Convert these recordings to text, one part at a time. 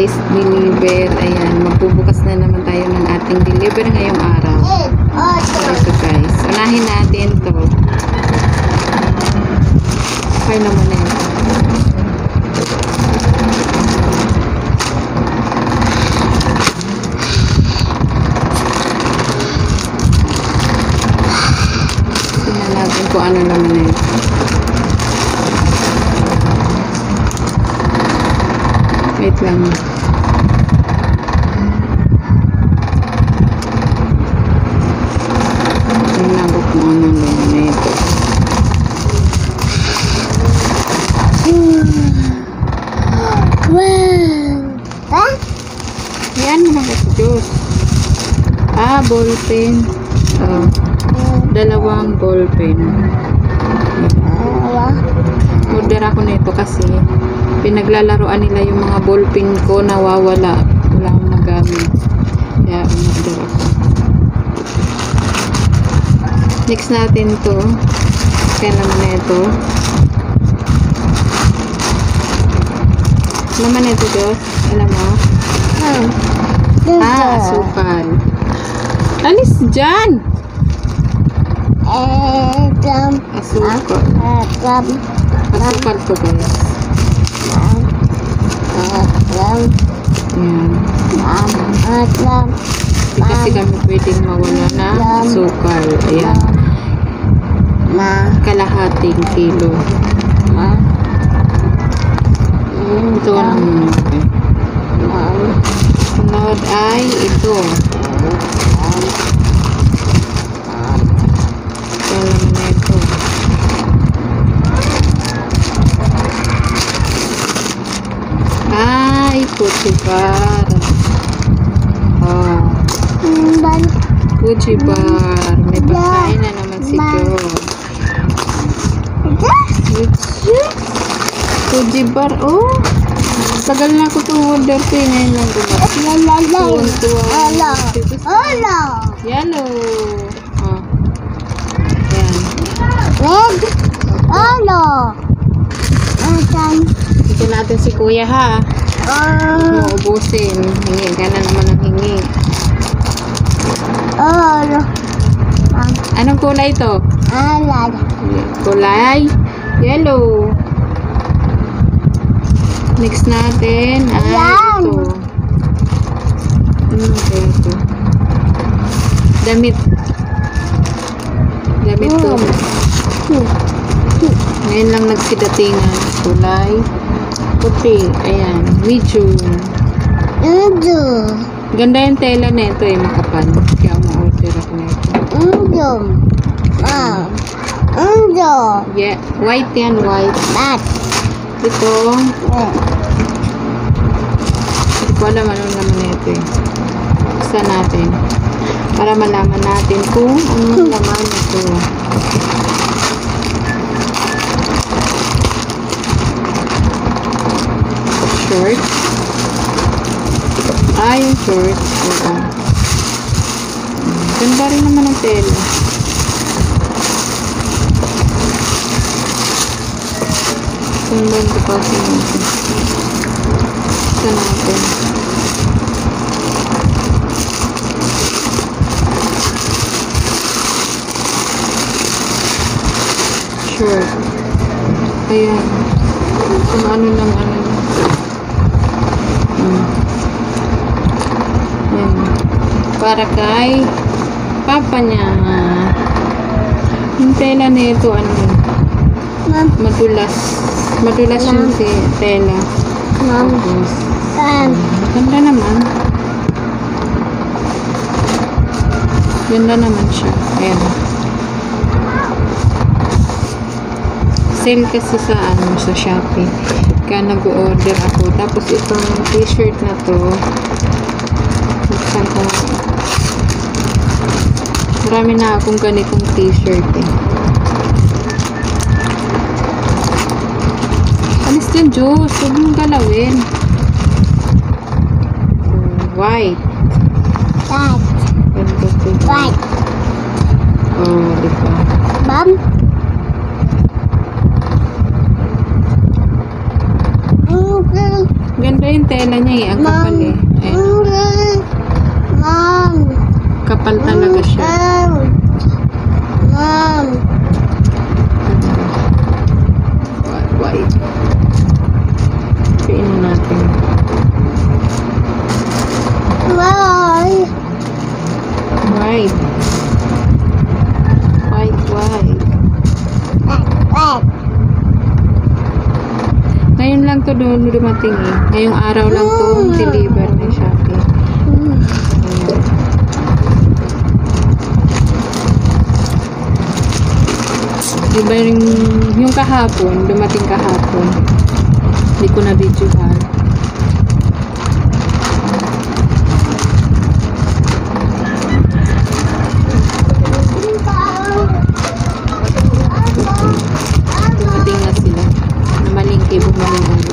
guys, deliver. Ayan, magbubukas na naman tayo ng ating deliver ngayong araw. So, ito guys, unahin natin to. Okay naman na ito. Tingnan natin kung ano naman na ito. Wait lang. Tingnan ko kung ano naman na ito. Yan mo mga Diyos. Ballpen. Dalawang ballpen. Order ako nito kasi pinaglalaroan nila yung mga ballpen ko, nawawala. Wala akong magamit. Kaya order ako. Next natin to. Kaya naman na ito. Naman ito, Diyos. Alam mo? Asukal. Alis dyan! Asukal. Asukal to, guys. Ayan. Hindi kasi kami pwedeng mawala na asukal. Ayan. Kalahating kilo. Ito ang sunod ay ito. Alam na ito. Fujibar. Fujibar. May pagkain na naman si Joe. Fujibar. Tagal na ako itong order ko. Ngayon lang Yellow. Yan. Ito natin si kuya ha. Maubusin. Hingi ka na naman ng hingi. Anong kulay ito? Kulay yellow. Next natin ay ito. Ano kaya ito? Damit to. Ngayon lang nagsidatingan. Kulay puti. Ayan. Medium. Ganda yung tela nito makapal. Kaya ma-order ako nito. Yeah. White yan. White. Ito. Hindi ko alam ano naman ito Buksan natin. Para malaman natin kung anong laman ito. Short. Yung short. Ganda rin naman ang tela. Sundan ko pa sa natin. Buksan natin. Sure. Ayan. Kung ano lang ano. Ayan. Para kay papa niya. Yung tela nito ano. Madulas yung tela. Ganda naman. Ganda naman siya. Ayan. Sale kasi sa Shopee. Kaya nag-order ako. Tapos itong t-shirt na to. Buksan ko. Marami na akong ganitong t-shirt Alis dyan, Diyos. Huwag mong galawin. White. White. Diba? Mom? Ganda yung yung tela niya eh. Ang kapal eh. Ayan. Mom. Kapal talaga siya. Mom. White. Kainin natin. Why? White. White. Ngayon lang to doon dumating eh. Ngayong araw lang to deliver ng Shopee. Ayan. Diba yung kahapon, dumating kahapon. Hindi ko na videohan. Dumating na sila. Namalingki, bumaling ulo.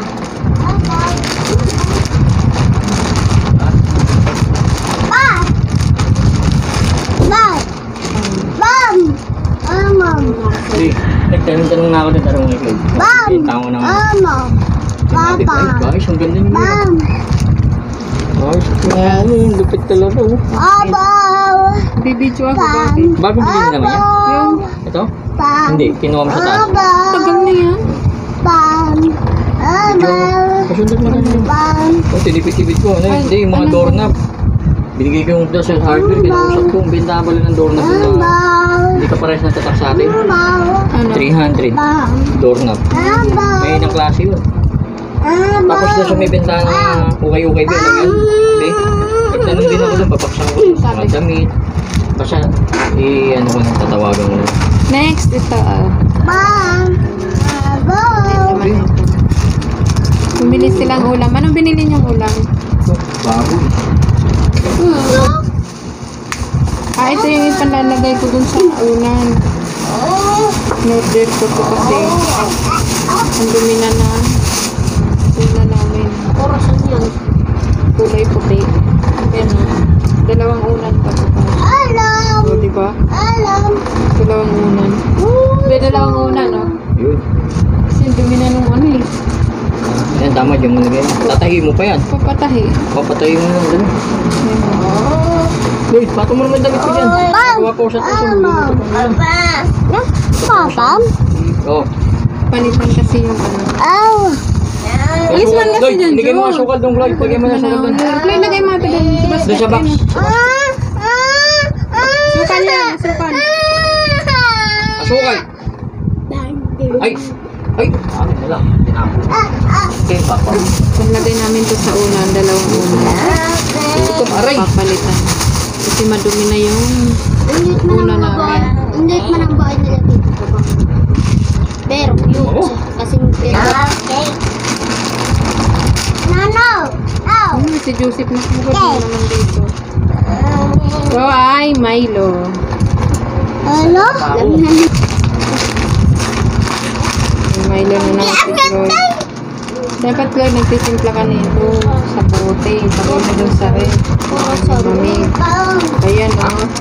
Hindi, nagtanong nga ako ng tanong ngayon. Yung tao na nga. Ay, guys, ang ganda niyo. Guys, ang lupit talaga. Bibidyo ako dati. Bagong bilhin naman yan? Yung Ito? Hindi, kinuha mo sa taas. tagal na yan. Kasunod mo na yun. O, tinipid-tipid ko. Ano, hindi, yung mga doorknob. Binigay ko yung doon sa hardware. Kinausap ko, ang benta pala ng doorknob na hindi ka parehas natatak sa atin. Ano? 300. Doorknob. May ng klase yun. Tapos doon sa may benta na ukay-ukay ba, alam yan? Okay? Nagtanong din ako doon, babaksan ko sa mga damit. Basta, ano ko nang tatawagan ko na. Next, ito Okay. Bumili silang ulam. Anong binili niyong ulam? Bago. Ito yung ipanlalagay ko dun sa unan. Order ko to kasi ang dumi na una namin. Kulay puti. Ayan o. Dalawang unan pa ito. O, diba? Dalawang unan. May dalawang unan, no? Yun. Kasi ang dumi na nung ano eh. Yan, tama dyan mo lagay. Tatahi mo pa yan. Papatahi. Papatahi mo lang dun. Lloyd, pato mo naman damit ko dyan. Gawa ko sa taso. Oo. Palitan kasi yung ano. Alis man kasi Lloyd, dyan, hindi kayo mga Joe. sukal doon, Lloyd. Lagay mo na sukal doon. Lloyd, lagay mo ito doon. Doon sa box. Sukal yan, sukal. Asukal. Ay. Amin na lang. Tinapon. Okay, papa. Paglagay namin to sa unan, dalawang unan. Ito, aray. Papalitan. Kasi madumi na yung una namin. Hindi man ang bahay nila dito. Pero yun, Oo. kasi Si Joseph na bukod mo naman dito. So ay Milo. Ano? Yung Milo na naman si Lloyd. Dapat Lloyd nagtitimpla ka nito sa bote. Tapos mo dun sa red. Mamig. Ayan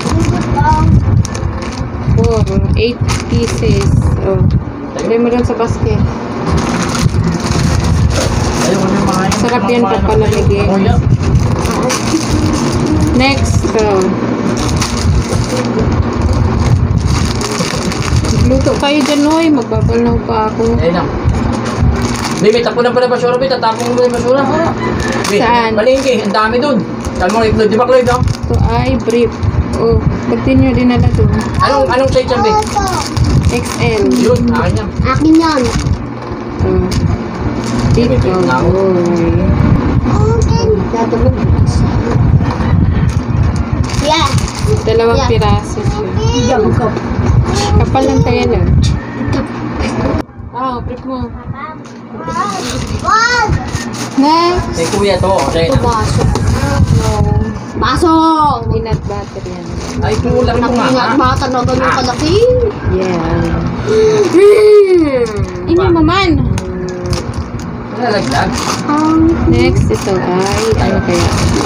o. 8 pieces. O. Lagay mo dun sa basket. Sarap yan pag palamigin. Next. Luto kayo dyan, Noy. Magbabalaw pa ako. Ayun lang. May tapunan pa na basura, may tatapong mo na yung basura. Saan? Palengke, ang dami dun. Saan mo, di ba Cloyd, no? Ito ay brief. Oh, continue din nila doon. Anong size yan, Be? XL. Yun, akin yan. Akin yan. Oh. Dito. Dadulog. Yeah. Dalawang Yeah. piraso siya. Kapal lang kaya na. Brief mo. Wag! Next. Kay kuya to, okay. Baso. No. Baso! Peanut butter yan. Ay, kulang mo nga. Nakingat bata na ganun kalaki. Yan. Ini mo man. Nalaglag. Next, ito ay, ano kaya?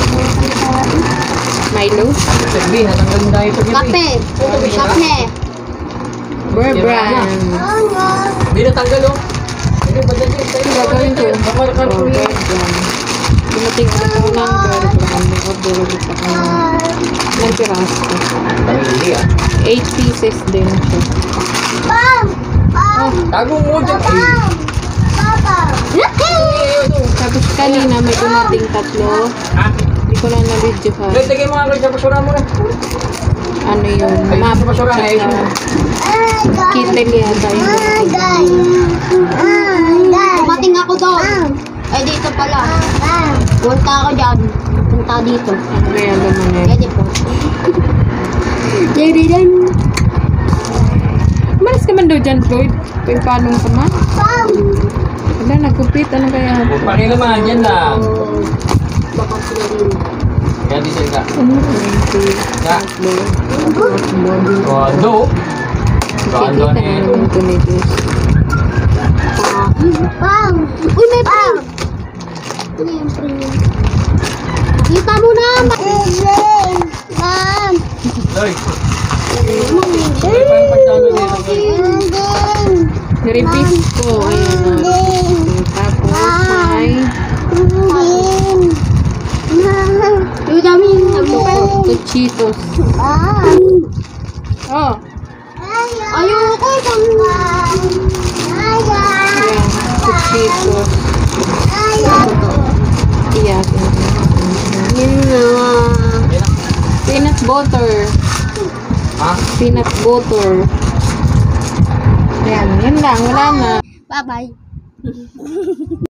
Milo? Sabi, natanggalin tayo ito. Kape. Kape. Bear brand. Hindi natanggal, oh. Gagawin ko. Oh, yan. Dumating ako ng number. Order ulit ako ng piraso. Hindi ah. 8 pieces din siya. Tago mo dyan. Tapos kanina may dumating 3. Ha? Hindi ko na na-video ha. Wait, lagay mo nga kayo sa basura mo na. Ano yun? Ay, Map. sa basura na eh. Kittel yata yung dumating. Dumating ako doon. Ay, dito pala. Punta ako dyan. Punta dito. Ano ba yung laman eh? Pwede po. Malas ka man daw dyan, Floyd. Kung paano ka man? Wala, nag-compete. Ano kaya? Pagpaki naman, yan lang. Baka sila rin. Yan dito ka. Ano? Ya. Rondo. Rondo Kikita na na yun. naman ito ni Diyos. Uy, may pang! Ano yung pang? Kita mo na! Ma'am! Loy. Ay, parang pagdalo dito. Niripis ko. Ayan. Tapos ay Yung dami yung Cheetos. Oh. ayoko Ayan. Cheetos. Iyak. Peanut butter. Ha? Peanut butter. Ayan. Yan lang. Wala na. Bye-bye.